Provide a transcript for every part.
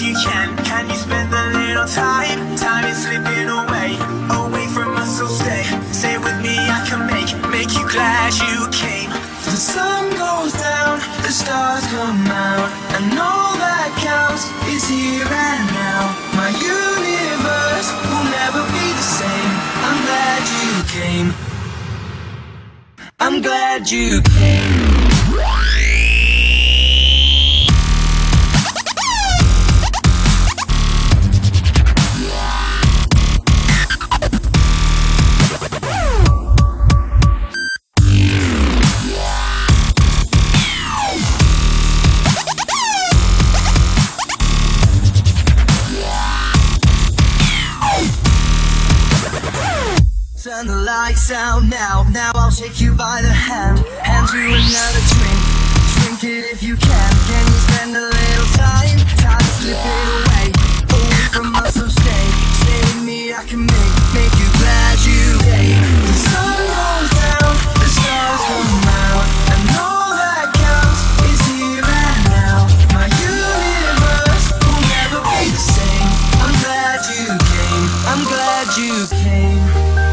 if you can you spend a little time? Time is slipping away, away from us, so stay with me. I can make you glad you came. The sun goes down, the stars come out, and all that counts is here and now. My universe will never be the same. I'm glad you came. I'm glad you came. Turn the lights out now, now I'll take you by the hand you another drink, drink it if you can you spend a little time, time to slip it away from us, so stay with me. I can make you glad you came. The sun goes down, the stars come out, and all that counts is here and now. My universe will never be the same. I'm glad you came, I'm glad you came.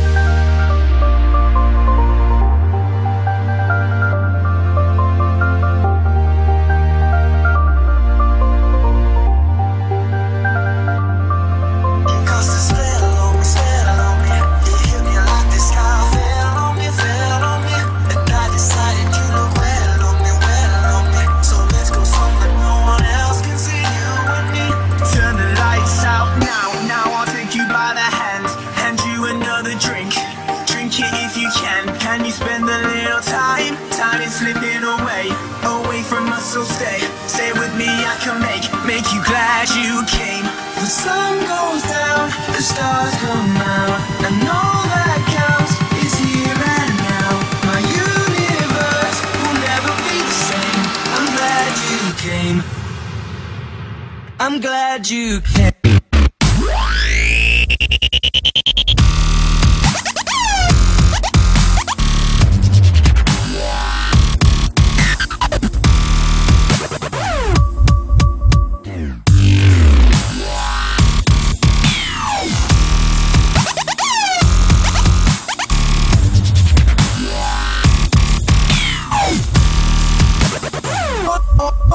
Can you spend a little time? Time is slipping away from us, so stay with me. I can make you glad you came. The sun goes down, the stars come out, and all that counts is here and now. My universe will never be the same. I'm glad you came. I'm glad you came.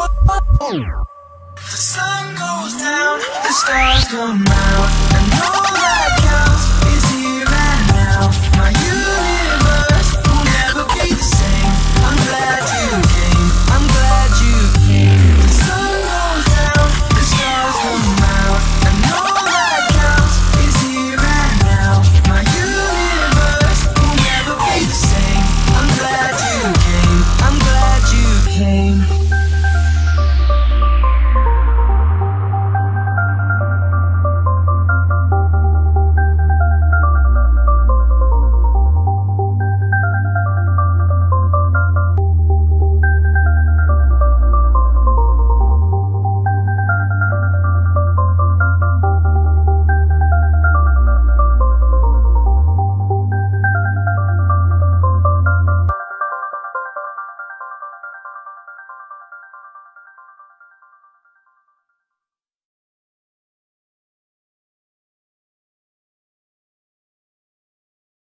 The sun goes down, the stars come out, and all